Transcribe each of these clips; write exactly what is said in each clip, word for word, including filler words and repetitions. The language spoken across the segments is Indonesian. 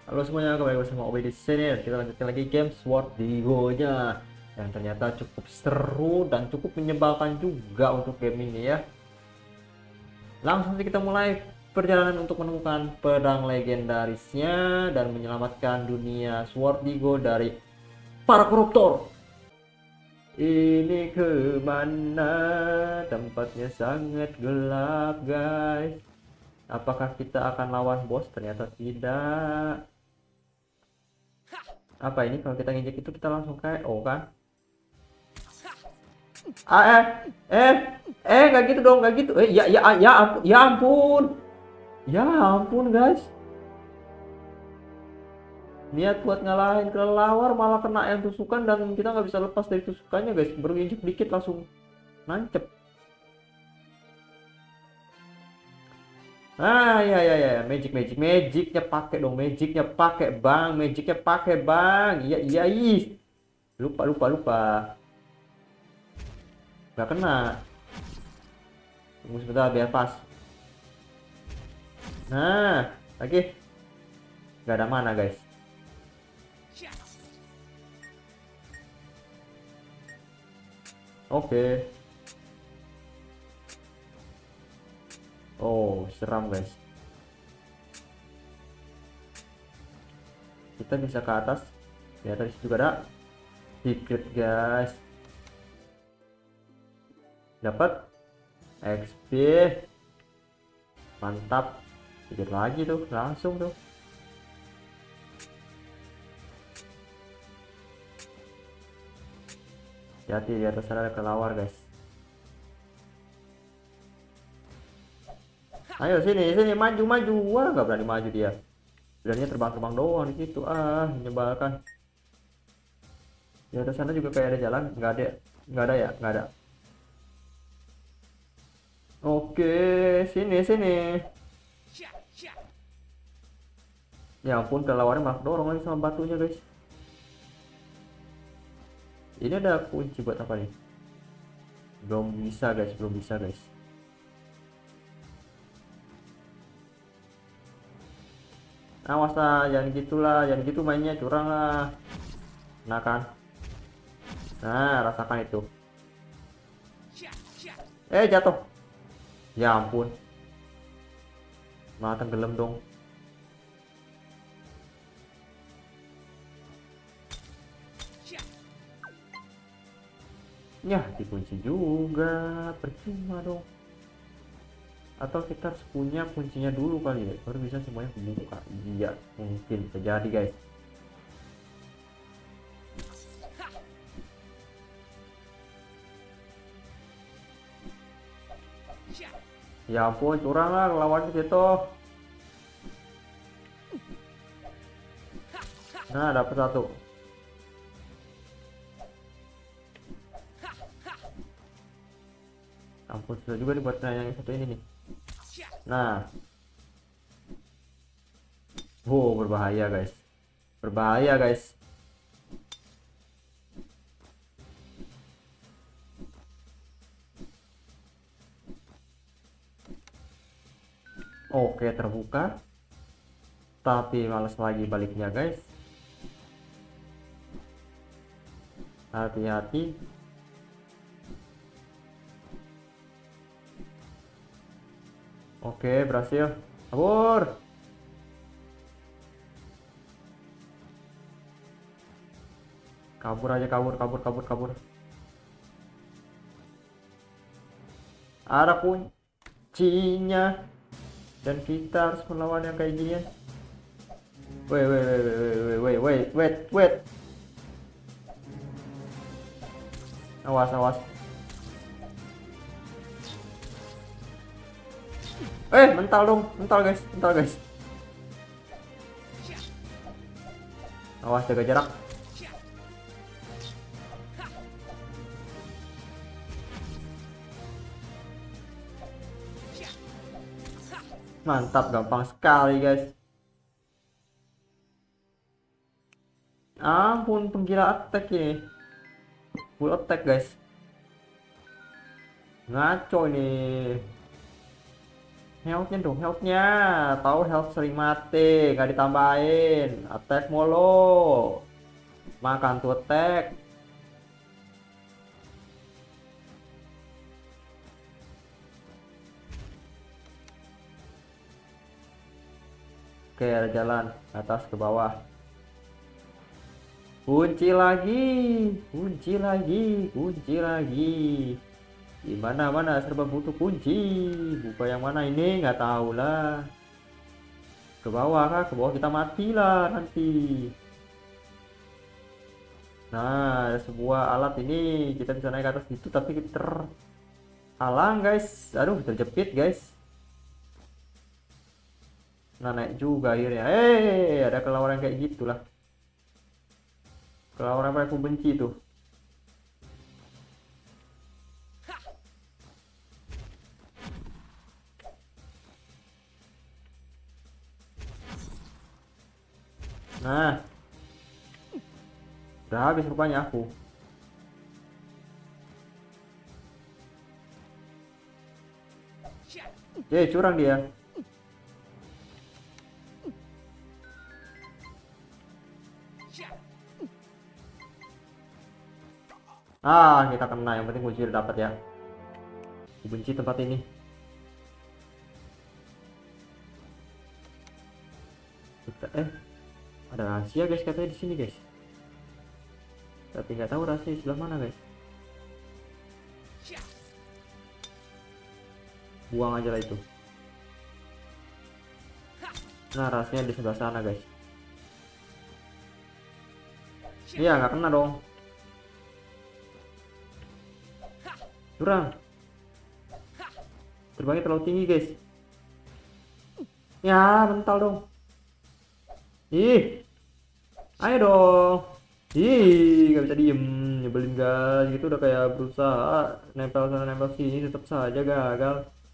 Halo semuanya, kembali bersama Obe di sini. Kita lanjutkan lagi game Sword Digo-nya yang ternyata cukup seru dan cukup menyebalkan juga untuk game ini ya. Langsung saja kita mulai perjalanan untuk menemukan pedang legendarisnya dan menyelamatkan dunia Sword Digo dari para koruptor. Ini kemana? Tempatnya sangat gelap guys. Apakah kita akan lawan bos? Ternyata tidak. Apa ini, kalau kita nginjek itu kita langsung kayak oh kan? Ah, eh eh eh nggak gitu dong, nggak gitu. Eh ya ya ya ampun, ya ampun, ya ampun guys. Niat buat ngalahin kelelawar malah kena yang tusukan dan kita nggak bisa lepas dari tusukannya guys. Baru injek dikit langsung nancep. Ah ya ya ya, magic magic magicnya pakai dong, magicnya pakai bang, magicnya pakai bang. Iya iya ih. Lupa lupa lupa. Nggak kena. Tunggu sebentar biar pas. Nah, lagi nggak ada mana guys. Oke. Oh, seram guys. Kita bisa ke atas. Ya, tadi juga ada secret guys. Dapat X P. Mantap. Sedikit lagi tuh, langsung tuh. Hati di atas sana ada kelawar guys. Ayo sini, sini maju maju. Wah, nggak berani maju dia. Beraninya terbang-terbang doang di situ. Ah, menyebalkan. Di atas sana juga kayak ada jalan, nggak ada, nggak ada ya, nggak ada. Oke, sini sini. Ya ampun, kelawarnya malah dorong lagi sama batunya guys. Ini ada kunci buat apa nih? Belum bisa guys, belum bisa guys. Awas lah, jangan gitulah, jangan gitu mainnya, curang lah. Nah kan, nah rasakan itu. Eh jatuh, ya ampun, malah tenggelam dong. Ya dikunci juga, percuma dong. Atau kita harus punya kuncinya dulu kali ya, baru bisa semuanya kebuka. Iya mungkin bisa jadi guys. Ya ampun, curang lah lawan gitu. Nah dapat satu. Ampun, susah juga nih buat yang satu ini nih. Nah, wow berbahaya guys, berbahaya guys. Oke terbuka, tapi males lagi baliknya guys. Hati-hati. Oke berhasil, kabur. Kabur aja, kabur kabur kabur kabur. Ada kuncinya dan kita harus melawan yang kayak gini. Wait wait wait wait wait wait wait wait. Awas awas. Eh mental dong, mental guys, mental guys. Awas, jaga jarak. Mantap, gampang sekali guys. Ampun, penggila attack ini. Full attack guys. Ngaco ini. Healthnya dong, healthnya. Tahu health sering mati, nggak ditambahin. Attack mulu. Makan tuh attack. Oke, ada jalan atas ke bawah. Kunci lagi, kunci lagi, kunci lagi. Di mana mana serba butuh kunci. Buka yang mana ini? Nggak tahu lah. Ke bawah kah? Ke bawah kita mati lah nanti. Nah, ada sebuah alat ini. Kita bisa naik ke atas itu, tapi kita terhalang guys. Aduh, terjepit guys. Nah, naik juga akhirnya. Eh, ada kelelawar yang kayak gitulah. Kelelawar apa yang aku benci tuh. Nah, udah habis rupanya aku. Eh, curang dia. Ah, kita kena. Yang penting kunci udah dapat ya. Aku benci tempat ini. Kita, eh, ada rahasia guys katanya di sini guys. Tapi nggak tahu rahasia di sebelah mana guys. Buang aja lah itu. Nah, rahasianya di sebelah sana guys. Iya, nggak kena dong. Curang. Terbangnya terlalu tinggi guys. Ya, mental dong. Ih, ayo dong. Ih, nggak bisa diem. Nyebelin guys. Gitu udah kayak berusaha nempel sana nempel sini, tetap saja gagal.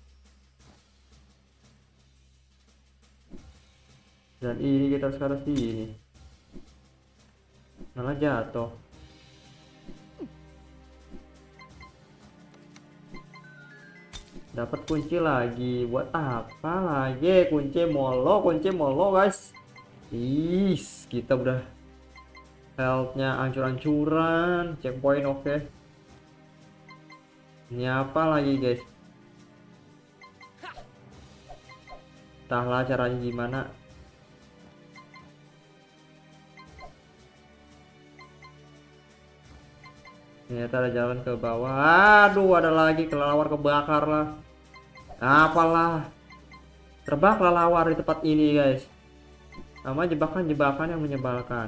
Dan ini kita sekarang sini. Malah jatuh. Dapat kunci lagi. Buat apa lagi? Kunci molo, kunci molo guys. Is, kita udah healthnya ancur-ancuran. Checkpoint oke. Okay. Ini apa lagi guys? Entahlah caranya gimana. Ternyata ada jalan ke bawah. Aduh, ada lagi kelelawar kebakar lah. Apalah. Terbak kelelawar di tempat ini guys. Nama jebakan-jebakan yang menyebalkan.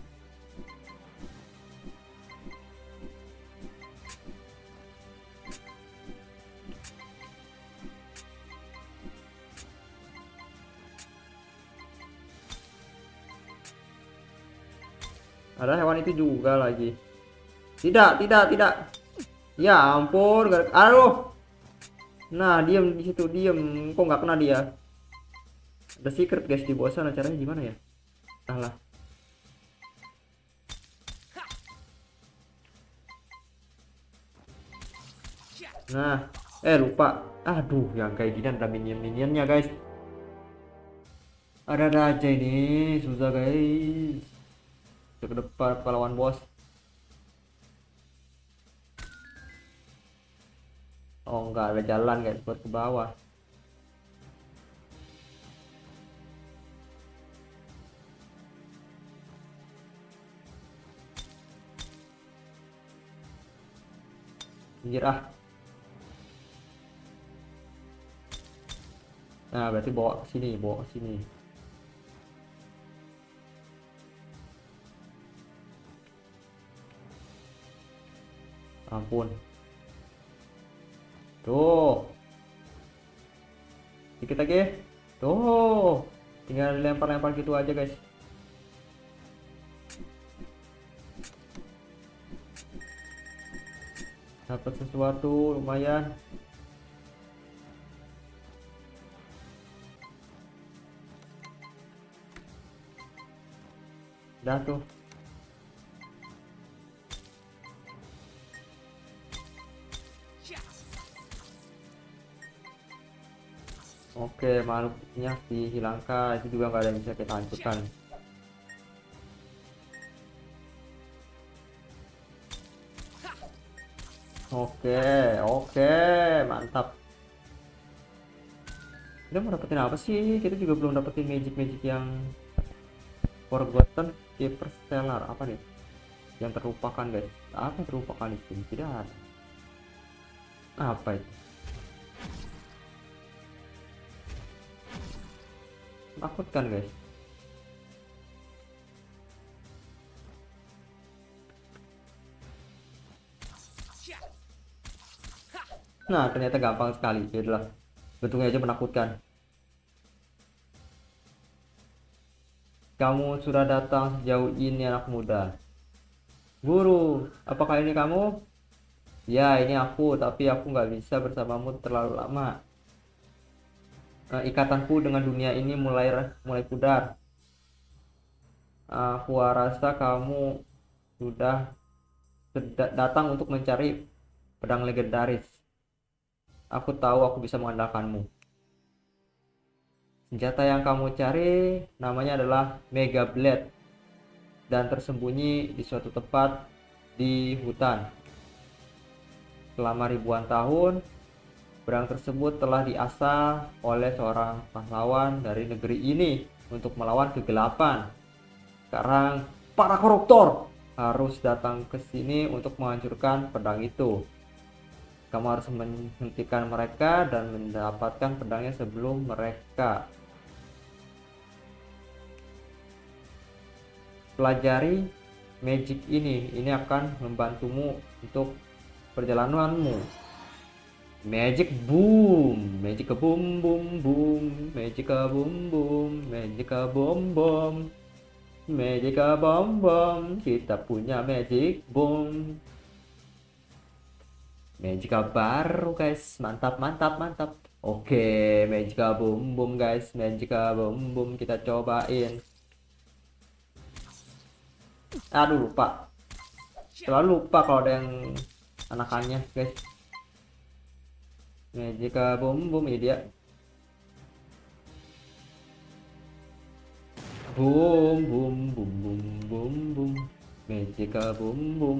Ada hewan itu juga lagi. Tidak, tidak, tidak. Ya ampun, aduh. Nah, diam di situ, diam. Kok nggak kena dia? Ada secret guys di bawah sana. Caranya gimana ya? Alah. Nah, eh lupa. Aduh, yang kayak gini ada minion-minionnya guys. Ada-ada aja ini, susah guys. Ke depan pahlawan bos. Oh enggak ada jalan guys buat ke bawah. Pinggir ah. Nah, berarti bawa ke sini, bawa ke sini. Ampun. Tuh. Dikit lagi. Tuh. Tinggal lempar-lempar gitu aja, guys. Dapat sesuatu lumayan. Dah tuh. Oke, makhluknya dihilangkan, itu juga nggak ada yang bisa kita hancurkan. Oke, oke, mantap. Kita mau dapetin apa sih? Kita juga belum dapetin magic-magic yang Forgotten Keeper Stellar. Apa nih? Yang terlupakan, guys. Apa yang terlupakan itu? Tidak ada. Apa itu? Menakutkan, guys. Nah, ternyata gampang sekali. Itulah. Bentuknya aja menakutkan. Kamu sudah datang sejauh ini, anak muda. Guru, apakah ini kamu? Ya, ini aku, tapi aku nggak bisa bersamamu terlalu lama. Eh, ikatanku dengan dunia ini mulai mulai pudar. Aku rasa kamu sudah datang untuk mencari pedang legendaris. Aku tahu aku bisa mengandalkanmu. Senjata yang kamu cari namanya adalah Mega Blade dan tersembunyi di suatu tempat di hutan. Selama ribuan tahun, pedang tersebut telah diasah oleh seorang pahlawan dari negeri ini untuk melawan kegelapan. Sekarang para koruptor harus datang ke sini untuk menghancurkan pedang itu. Kamu harus menghentikan mereka dan mendapatkan pedangnya sebelum mereka. Pelajari magic ini, ini akan membantumu untuk perjalananmu. Magic boom, magic boom boom boom, magic boom boom, magic boom boom, magic boom boom. Kita punya magic boom, magic baru guys, mantap mantap mantap. Oke, magic boom boom guys, magic boom boom kita cobain. Aduh lupa, selalu lupa kalau ada yang anakannya guys. Magic boom boom ini dia. Boom boom boom boom boom boom. Magic boom boom.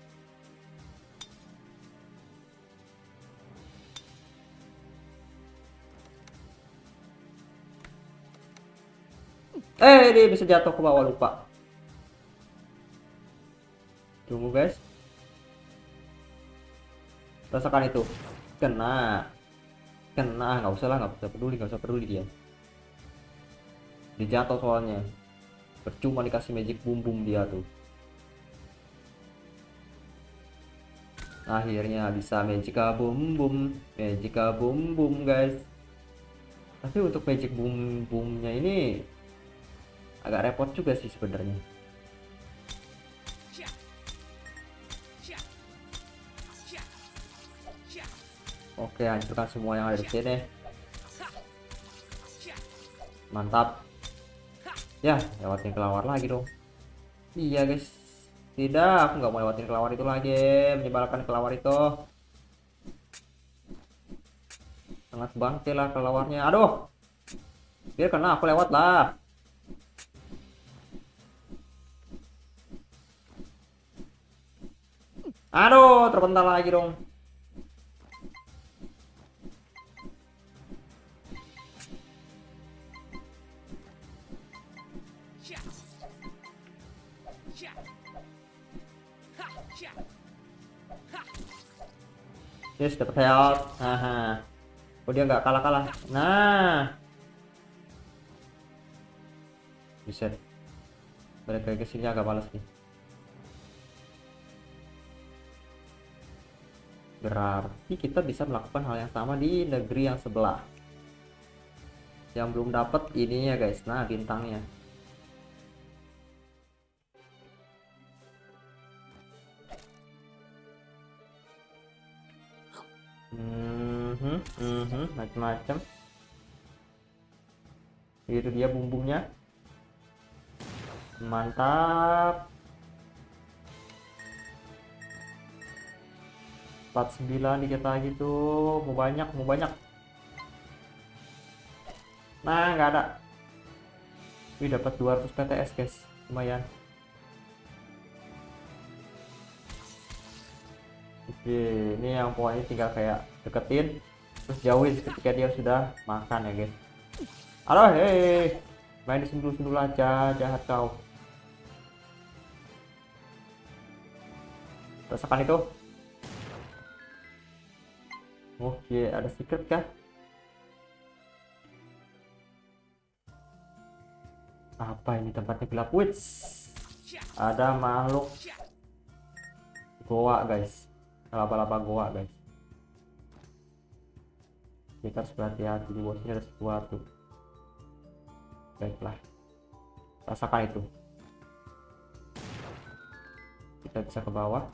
Eh, dia bisa jatuh ke bawah, lupa. Tunggu guys. Rasakan itu. Kena. Kena, nggak usah lah, nggak usah peduli, nggak usah peduli dia. Dia jatuh soalnya. Percuma dikasih magic boom boom dia tuh. Akhirnya bisa magic boom boom, magic boom boom guys. Tapi untuk magic boom boomnya ini agak repot juga sih sebenarnya. Oke, hancurkan semua yang ada di sini. Mantap. Ya, lewatin kelawar lagi dong. Iya guys. Tidak, aku nggak mau lewatin kelawar itu lagi. Menyebalkan kelawar itu. Sangat bangke lah kelawarnya. Aduh. Biar karena aku lewat lah. Aduh, terpental lagi dong. Yes, dapat health. Haha. Oh, dia nggak kalah-kalah. Nah. Bisa. Balik lagi ke sini agak males nih. Berarti kita bisa melakukan hal yang sama di negeri yang sebelah. Yang belum dapat ininya guys. Nah, bintangnya. Mhm, mhm, macam-macam. Itu dia bumbungnya. Mantap. empat puluh sembilan dikit lagi tuh. Mau banyak, mau banyak. Nah, nggak ada. Wih, dapat dua ratus P T S guys, lumayan. Oke, ini yang pokoknya tinggal kayak deketin terus jauhin ketika dia sudah makan ya guys. Halo, hei, main di sundul-sundul aja, jahat kau. Rasakan itu. Oke, ada secret kah? Apa ini, tempatnya gelap? Wits, ada makhluk goa guys, laba-laba goa guys. Kita harus berhati-hati, di bawah sini ada sesuatu. Baiklah, rasakan itu. Kita bisa ke bawah.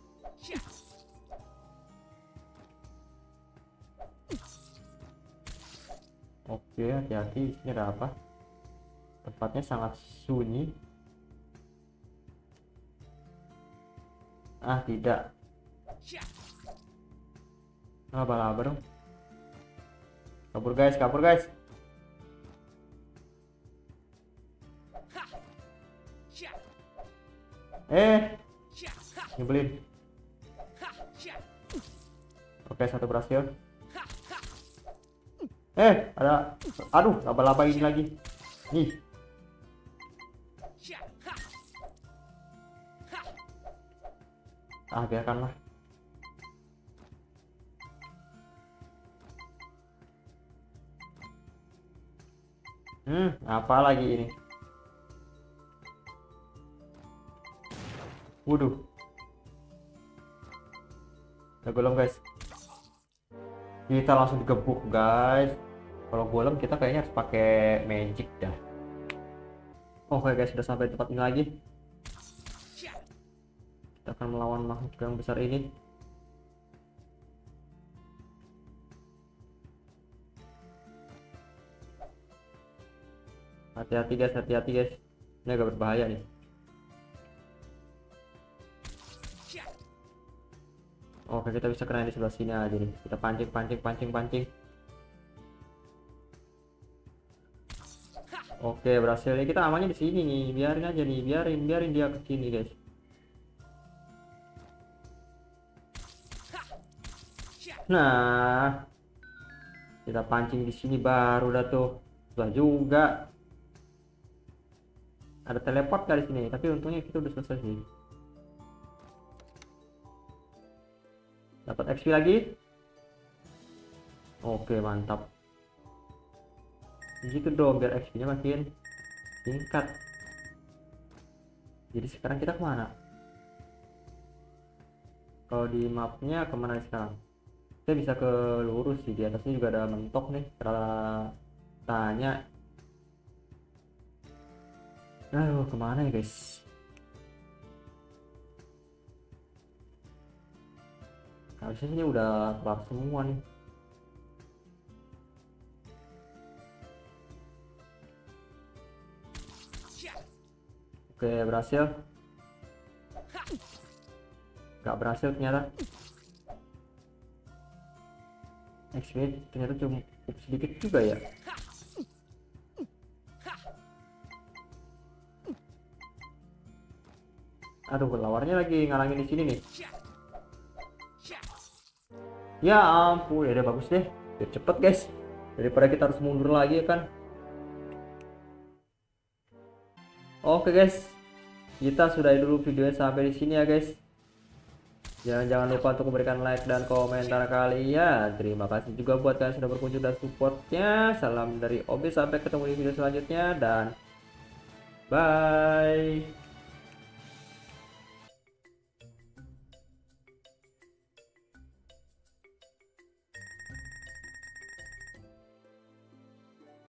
Oke, hati-hati, ini ada apa? Tempatnya sangat sunyi. Ah, tidak. Laba-laba dong. Kabur guys, kabur guys. Eh, nyebelin. Oke, satu berhasil. Eh, ada, aduh, laba-laba ini lagi. Nih. Ah, biarkanlah. Hmm, apa lagi ini? Waduh. Udah golem guys. Kita langsung digebuk guys. Kalau golem kita kayaknya harus pakai magic dah. Oke guys, sudah sampai tempat ini lagi. Kita akan melawan makhluk yang besar ini. Hati-hati guys, hati-hati guys. Ini agak berbahaya nih. Oke, kita bisa kena di sebelah sini aja nih. Kita pancing, pancing, pancing, pancing. Oke, berhasil. Nih, kita amannya di sini nih. Biarin aja nih, biarin, biarin dia ke sini guys. Nah, kita pancing di sini baru dah tuh. Sudah juga. Ada teleport kali sini, tapi untungnya kita udah selesai sih. Dapat X P lagi. Oke, mantap. Gitu dong, biar X P-nya makin tingkat. Jadi sekarang kita kemana? Kalau di mapnya kemana sekarang? Kita bisa ke lurus sih, di atasnya juga ada mentok nih. Setelah tanya. Aduh, kemana ya guys? Harusnya ini udah kelar semua nih. Oke, berhasil. Gak berhasil ternyata. X P ternyata cuma sedikit juga ya. Aduh, lawannya lagi ngalangin di sini nih. Ya ampun, ya udah bagus deh. Biar cepet guys. Daripada kita harus mundur lagi ya kan. Oke guys. Kita sudahi dulu videonya sampai di sini ya guys. Jangan jangan lupa untuk memberikan like dan komentar kalian. Terima kasih juga buat kalian sudah berkunjung dan supportnya. Salam dari Obi, sampai ketemu di video selanjutnya dan bye.